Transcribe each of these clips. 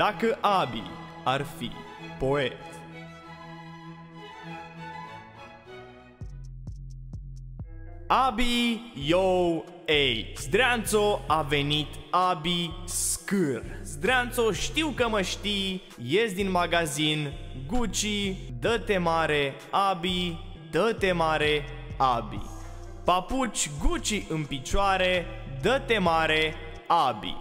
Dacă Abi ar fi poet. Abi, yo, ei, Zdreanțo a venit, Abi, scâr. Zdreanțo, știu că mă știi, ies din magazin, Gucci, dă-te mare, Abi, dă-te mare, Abi. Papuci Gucci în picioare, dă-te mare, Abi.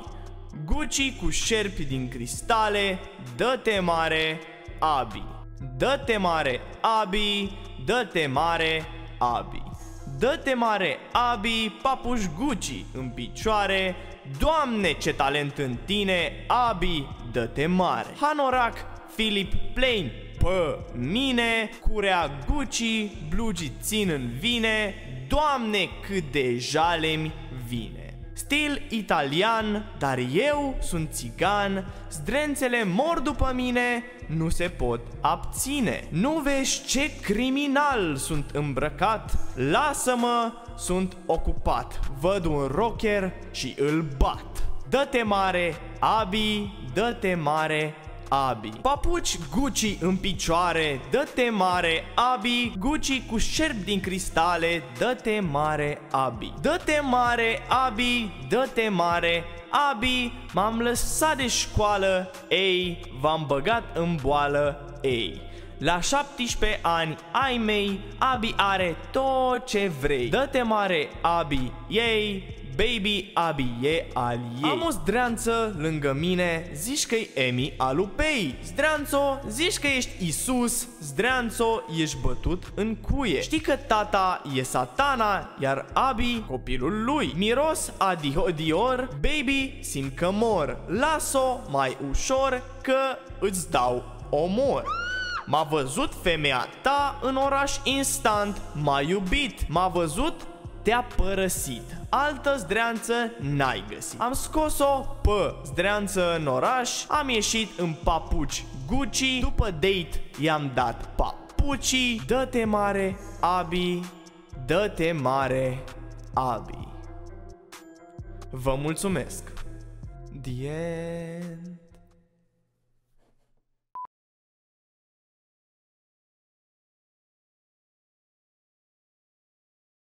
Gucci cu șerpi din cristale, dă-te mare, Abi. Dă-te mare, Abi, dă-te mare, Abi. Dă-te mare, Abi, papuși Gucci în picioare, Doamne, ce talent în tine, Abi, dă-te mare. Hanorac Philip Plain pe mine, curea Gucci, blugi țin în vine, Doamne, cât de jale-mi vine. Stil italian, dar eu sunt țigan, zdrențele mor după mine, nu se pot abține. Nu vezi ce criminal sunt îmbrăcat? Lasă-mă, sunt ocupat, văd un rocker și îl bat. Dă-te mare, Abi, dă-te mare, Abi. Papuci Gucci în picioare, dă-te mare, Abi. Gucci cu șerpi din cristale, dă-te mare, Abi. Dă-te mare, Abi, dă-te mare, Abi. M-am lăsat de școală, ei, v-am băgat în boală, ei. La 17 ani ai mei, Abi are tot ce vrei. Dă-te mare, Abi, ei. Baby, Abi e al ei. Am o zdreanță lângă mine, zici că-i Emi Alupei. Zdreanțo, zici că ești Isus. Zdreanțo, ești bătut în cuie. Știi că tata e satana, iar Abi copilul lui. Miros a Dior, baby, simt că mor. Las-o mai ușor că îți dau omor. M-a văzut femeia ta în oraș instant, m-a iubit. M-a văzut, te-a părăsit. Altă zdreanță n-ai găsit. Am scos-o pe zdreanță în oraș, am ieșit în papuci Gucci, după date i-am dat papucii. Dă-te mare, Abi, dă-te mare, Abi. Vă mulțumesc. Die